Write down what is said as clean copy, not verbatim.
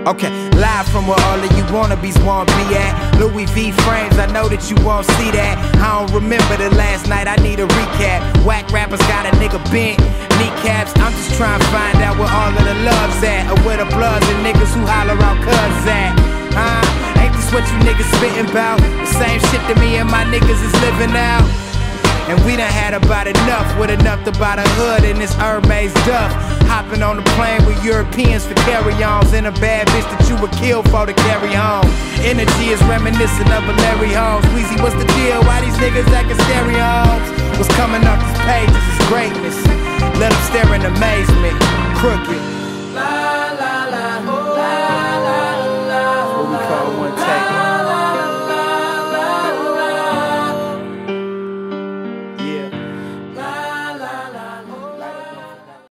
Okay, live from where all of you wannabes wanna be at. Louis V frames, I know that you won't see that. I don't remember the last night, I need a recap. Whack rappers got a nigga bent, kneecaps. I'm just trying to find out where all of the love's at, or where the bloods and niggas who holler out cuz at. Ain't this what you niggas spittin' about? The same shit that me and my niggas is living out. And we done had about enough, with enough to buy the hood in this Hermes duff. Hopping on the plane with Europeans for carry-ons, and a bad bitch that you would kill for to carry home. Energy is reminiscent of a Larry Holmes. Weezy, what's the deal? Why these niggas acting stereos? What's coming off these pages is greatness. Let them stare in amazement. Crooked.